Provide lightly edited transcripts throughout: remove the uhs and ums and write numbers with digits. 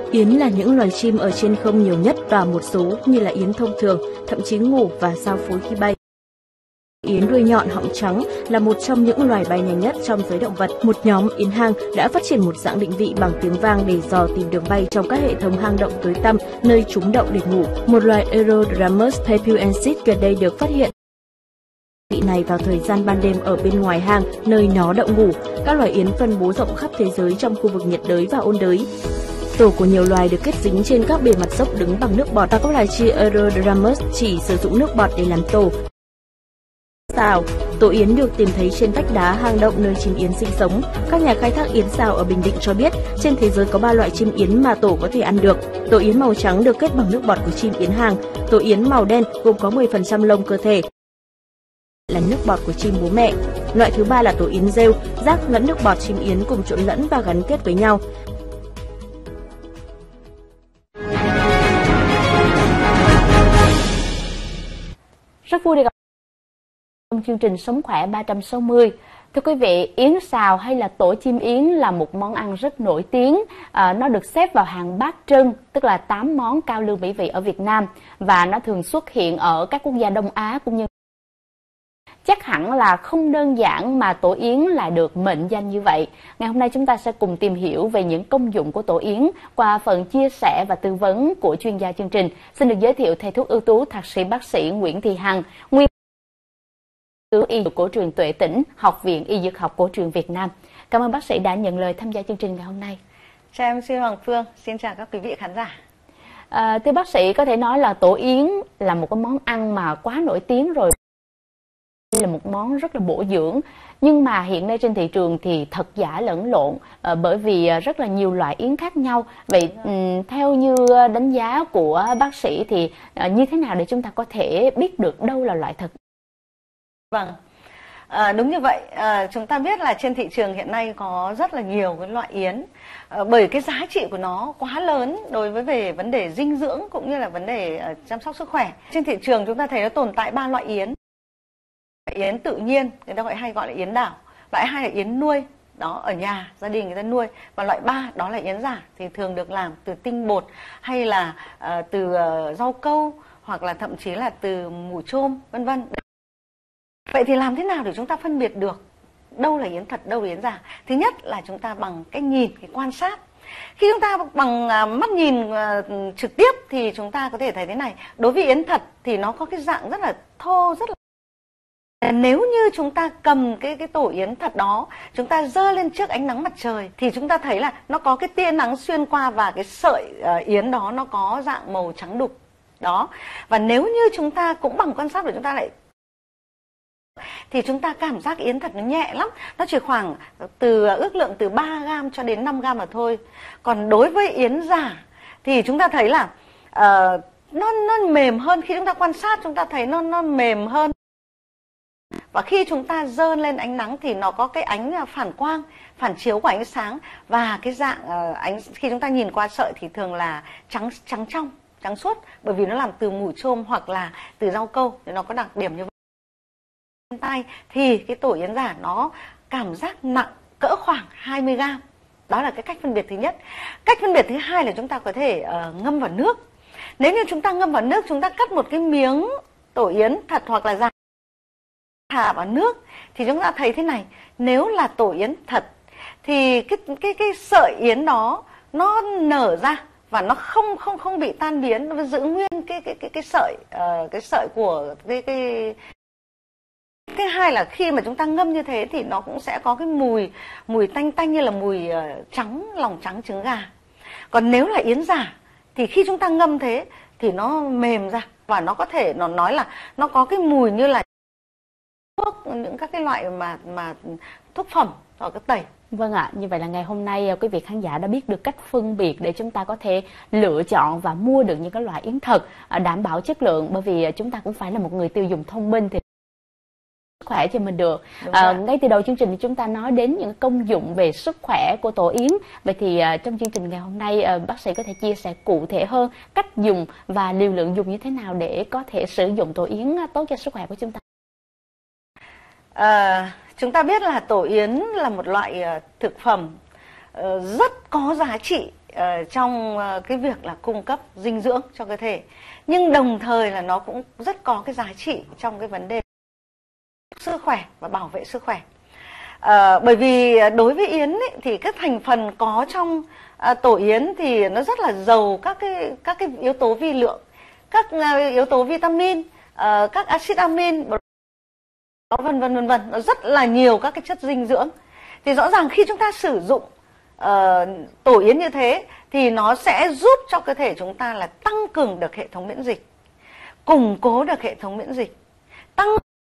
Yến là những loài chim ở trên không nhiều nhất và một số như là yến thông thường, thậm chí ngủ và giao phối khi bay. Yến đuôi nhọn họng trắng là một trong những loài bay nhanh nhất trong giới động vật. Một nhóm yến hang đã phát triển một dạng định vị bằng tiếng vang để dò tìm đường bay trong các hệ thống hang động tối tăm nơi chúng đậu để ngủ. Một loài Aerodramus papuensis gần đây được phát hiện vị này vào thời gian ban đêm ở bên ngoài hang nơi nó đậu ngủ. Các loài yến phân bố rộng khắp thế giới trong khu vực nhiệt đới và ôn đới. Tổ của nhiều loài được kết dính trên các bề mặt dốc đứng bằng nước bọt và các loài chim Aerodramus chỉ sử dụng nước bọt để làm tổ. Sào, tổ yến được tìm thấy trên vách đá hang động nơi chim yến sinh sống. Các nhà khai thác yến sào ở Bình Định cho biết trên thế giới có 3 loại chim yến mà tổ có thể ăn được. Tổ yến màu trắng được kết bằng nước bọt của chim yến hang. Tổ yến màu đen gồm có 10% lông cơ thể là nước bọt của chim bố mẹ. Loại thứ 3 là tổ yến rêu, rác lẫn nước bọt chim yến cùng trộn lẫn và gắn kết với nhau. Rất vui được gặp trong chương trình Sống Khỏe 360. Thưa quý vị, yến xào hay là tổ chim yến là một món ăn rất nổi tiếng. Nó được xếp vào hàng bát trưng, tức là 8 món cao lương mỹ vị ở Việt Nam, và nó thường xuất hiện ở các quốc gia Đông Á cũng như chắc hẳn là không đơn giản mà tổ yến lại được mệnh danh như vậy. Ngày hôm nay chúng ta sẽ cùng tìm hiểu về những công dụng của tổ yến qua phần chia sẻ và tư vấn của chuyên gia chương trình. Xin được giới thiệu thầy thuốc ưu tú thạc sĩ bác sĩ Nguyễn Thị Hằng, nguyên tướng y dược cổ truyền Tuệ Tĩnh, Học viện Y Dược học Cổ truyền Việt Nam. Cảm ơn bác sĩ đã nhận lời tham gia chương trình ngày hôm nay. Chào em, xin Hoàng Phương, xin chào các quý vị khán giả. Thưa bác sĩ, có thể nói là tổ yến là một cái món ăn mà quá nổi tiếng rồi, là một món rất là bổ dưỡng, nhưng mà hiện nay trên thị trường thì thật giả lẫn lộn, bởi vì rất là nhiều loại yến khác nhau. Vậy theo như đánh giá của bác sĩ thì như thế nào để chúng ta có thể biết được đâu là loại thật? Vâng, đúng như vậy. Chúng ta biết là trên thị trường hiện nay có rất là nhiều cái loại yến, bởi cái giá trị của nó quá lớn đối với về vấn đề dinh dưỡng cũng như là vấn đề chăm sóc sức khỏe. Trên thị trường chúng ta thấy nó tồn tại 3 loại yến. Yến tự nhiên, người ta hay gọi là yến đảo. Loại 2 là yến nuôi, đó ở nhà gia đình người ta nuôi. Và loại 3 đó là yến giả, thì thường được làm từ tinh bột hay là từ rau câu, hoặc là thậm chí là từ mủ chôm, vân vân. Vậy thì làm thế nào để chúng ta phân biệt được đâu là yến thật, đâu là yến giả? Thứ nhất là chúng ta bằng cách nhìn, cái quan sát. Khi chúng ta bằng mắt nhìn trực tiếp thì chúng ta có thể thấy thế này. Đối với yến thật thì nó có cái dạng rất là thô, rất là... Nếu như chúng ta cầm cái tổ yến thật đó, chúng ta giơ lên trước ánh nắng mặt trời thì chúng ta thấy là nó có cái tia nắng xuyên qua, và cái sợi yến đó nó có dạng màu trắng đục đó. Và nếu như chúng ta cũng bằng quan sát của chúng ta lại thì chúng ta cảm giác yến thật nó nhẹ lắm, nó chỉ khoảng ước lượng từ 3 gram cho đến 5 gram mà thôi. Còn đối với yến giả thì chúng ta thấy là nó mềm hơn. Khi chúng ta quan sát chúng ta thấy nó mềm hơn, và khi chúng ta giơ lên ánh nắng thì nó có cái ánh phản quang, phản chiếu của ánh sáng, và cái dạng khi chúng ta nhìn qua sợi thì thường là trắng trong, trắng suốt, bởi vì nó làm từ mủ chôm hoặc là từ rau câu thì nó có đặc điểm như vậy. Tay thì cái tổ yến giả nó cảm giác nặng cỡ khoảng 20 gram. Đó là cái cách phân biệt thứ nhất. Cách phân biệt thứ hai là chúng ta có thể ngâm vào nước. Nếu như chúng ta ngâm vào nước, chúng ta cắt một cái miếng tổ yến thật hoặc là giả, thả vào nước thì chúng ta thấy thế này. Nếu là tổ yến thật thì cái sợi yến đó nó nở ra và nó không bị tan biến, nó giữ nguyên cái sợi của cái hai là khi mà chúng ta ngâm như thế thì nó cũng sẽ có cái mùi tanh tanh như là mùi lòng trắng trứng gà. Còn nếu là yến giả thì khi chúng ta ngâm thế thì nó mềm ra, và nó có thể nó nói là nó có cái mùi như là thuốc, những các cái loại mà thuốc phẩm hoặc cái tẩy. Vâng ạ, như vậy là ngày hôm nay quý vị khán giả đã biết được cách phân biệt để chúng ta có thể lựa chọn và mua được những cái loại yến thật đảm bảo chất lượng, bởi vì chúng ta cũng phải là một người tiêu dùng thông minh thì sức khỏe cho mình được. Ngay từ đầu chương trình thì chúng ta nói đến những công dụng về sức khỏe của tổ yến. Vậy thì trong chương trình ngày hôm nay bác sĩ có thể chia sẻ cụ thể hơn cách dùng và liều lượng dùng như thế nào để có thể sử dụng tổ yến tốt cho sức khỏe của chúng ta? Chúng ta biết là tổ yến là một loại thực phẩm rất có giá trị trong cái việc là cung cấp dinh dưỡng cho cơ thể, nhưng đồng thời là nó cũng rất có cái giá trị trong cái vấn đề sức khỏe và bảo vệ sức khỏe. Bởi vì đối với yến ấy, thì các thành phần có trong tổ yến thì nó rất là giàu các cái yếu tố vi lượng, các yếu tố vitamin, các axit amin, vân vân, nó rất là nhiều các cái chất dinh dưỡng. Thì rõ ràng khi chúng ta sử dụng tổ yến như thế thì nó sẽ giúp cho cơ thể chúng ta là tăng cường được hệ thống miễn dịch, củng cố được hệ thống miễn dịch, tăng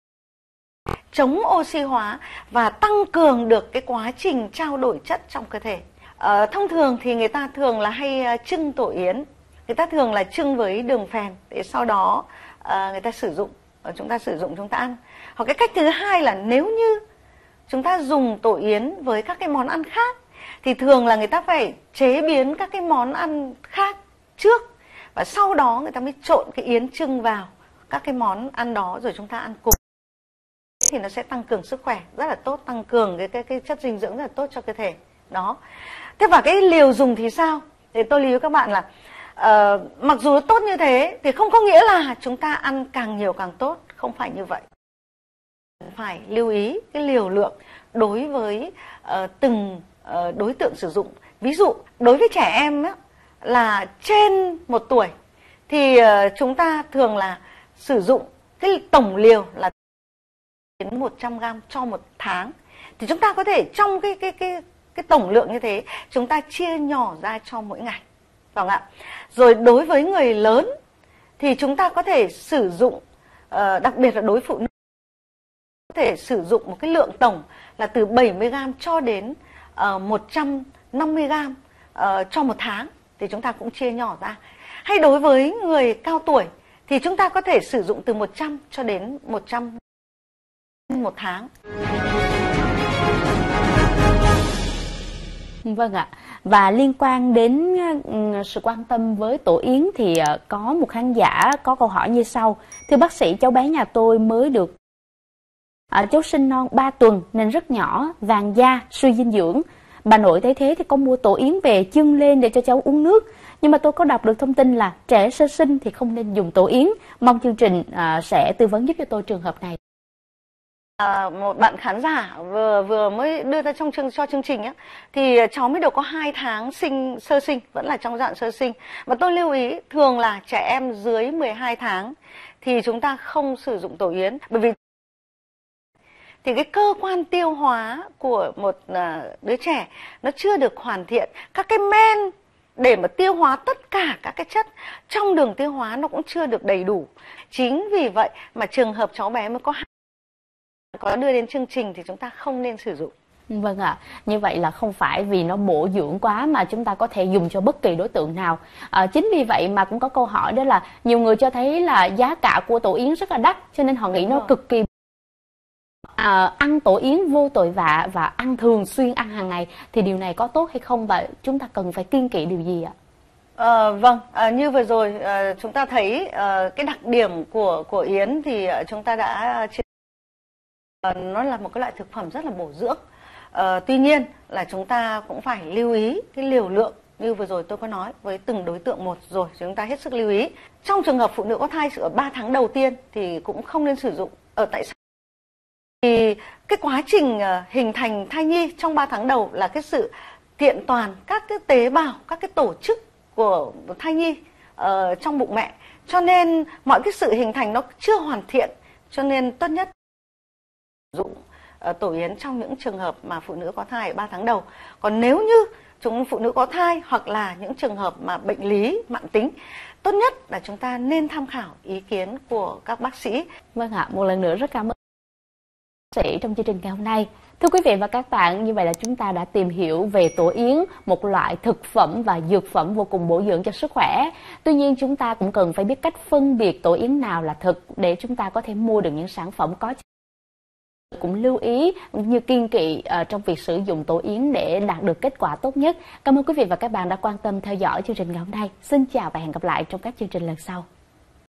chống oxy hóa và tăng cường được cái quá trình trao đổi chất trong cơ thể. Thông thường thì người ta thường là hay trưng tổ yến, người ta thường là trưng với đường phèn để sau đó người ta sử dụng, chúng ta ăn. Hoặc cái cách thứ hai là nếu như chúng ta dùng tổ yến với các cái món ăn khác thì thường là người ta phải chế biến các cái món ăn khác trước và sau đó người ta mới trộn cái yến trưng vào các cái món ăn đó rồi chúng ta ăn cùng, thì nó sẽ tăng cường sức khỏe rất là tốt, tăng cường cái chất dinh dưỡng rất là tốt cho cơ thể đó. Thế và cái liều dùng thì sao? Thì tôi lưu ý các bạn là mặc dù tốt như thế thì không có nghĩa là chúng ta ăn càng nhiều càng tốt, không phải như vậy. Phải lưu ý cái liều lượng đối với từng đối tượng sử dụng. Ví dụ đối với trẻ em á, là trên 1 tuổi thì chúng ta thường là sử dụng cái tổng liều là đến 100 g cho 1 tháng. Thì chúng ta có thể trong cái tổng lượng như thế chúng ta chia nhỏ ra cho mỗi ngày, phải không ạ? Rồi đối với người lớn thì chúng ta có thể sử dụng, đặc biệt là đối với phụ nữ, có thể sử dụng một cái lượng tổng là từ 70 g cho đến 150 g cho 1 tháng, thì chúng ta cũng chia nhỏ ra. Hay đối với người cao tuổi thì chúng ta có thể sử dụng từ 100 cho đến 100 1 tháng. Vâng ạ. Và liên quan đến sự quan tâm với tổ yến thì có một khán giả có câu hỏi như sau. Thưa bác sĩ, cháu bé nhà tôi mới được cháu sinh non 3 tuần nên rất nhỏ, vàng da, suy dinh dưỡng. Bà nội thấy thế thì có mua tổ yến về chưng lên để cho cháu uống nước. Nhưng mà tôi có đọc được thông tin là trẻ sơ sinh thì không nên dùng tổ yến. Mong chương trình sẽ tư vấn giúp cho tôi trường hợp này. Một bạn khán giả vừa mới đưa ra cho chương trình á, thì cháu mới được có 2 tháng sơ sinh, vẫn là trong dạng sơ sinh. Và tôi lưu ý thường là trẻ em dưới 12 tháng thì chúng ta không sử dụng tổ yến, bởi vì thì cái cơ quan tiêu hóa của một đứa trẻ nó chưa được hoàn thiện, các cái men để mà tiêu hóa tất cả các cái chất trong đường tiêu hóa nó cũng chưa được đầy đủ. Chính vì vậy mà trường hợp cháu bé mới có đưa đến chương trình thì chúng ta không nên sử dụng. Vâng ạ, như vậy là không phải vì nó bổ dưỡng quá mà chúng ta có thể dùng cho bất kỳ đối tượng nào. Chính vì vậy mà cũng có câu hỏi đó là nhiều người cho thấy là giá cả của tổ yến rất là đắt, cho nên họ nghĩ nó cực kỳ ăn tổ yến vô tội vạ và ăn thường xuyên, ăn hàng ngày thì điều này có tốt hay không và chúng ta cần phải kiêng kỵ điều gì ạ? Vâng, như vừa rồi chúng ta thấy cái đặc điểm của yến thì chúng ta đã nó là một cái loại thực phẩm rất là bổ dưỡng. Tuy nhiên là chúng ta cũng phải lưu ý cái liều lượng như vừa rồi tôi có nói với từng đối tượng một rồi, chúng ta hết sức lưu ý. Trong trường hợp phụ nữ có thai ở 3 tháng đầu tiên thì cũng không nên sử dụng. Tại sao? Thì cái quá trình hình thành thai nhi trong 3 tháng đầu là cái sự kiện toàn các cái tế bào, các cái tổ chức của thai nhi trong bụng mẹ. Cho nên mọi cái sự hình thành nó chưa hoàn thiện, cho nên tốt nhất sử dụng tổ yến trong những trường hợp mà phụ nữ có thai ở 3 tháng đầu. Còn nếu như phụ nữ có thai hoặc là những trường hợp mà bệnh lý mãn tính, tốt nhất là chúng ta nên tham khảo ý kiến của các bác sĩ. Vâng ạ, một lần nữa rất cảm ơn bác sĩ trong chương trình ngày hôm nay. Thưa quý vị và các bạn, như vậy là chúng ta đã tìm hiểu về tổ yến, một loại thực phẩm và dược phẩm vô cùng bổ dưỡng cho sức khỏe. Tuy nhiên chúng ta cũng cần phải biết cách phân biệt tổ yến nào là thực để chúng ta có thể mua được những sản phẩm có cũng lưu ý như kiêng kỵ trong việc sử dụng tổ yến để đạt được kết quả tốt nhất. Cảm ơn quý vị và các bạn đã quan tâm theo dõi chương trình ngày hôm nay. Xin chào và hẹn gặp lại trong các chương trình lần sau.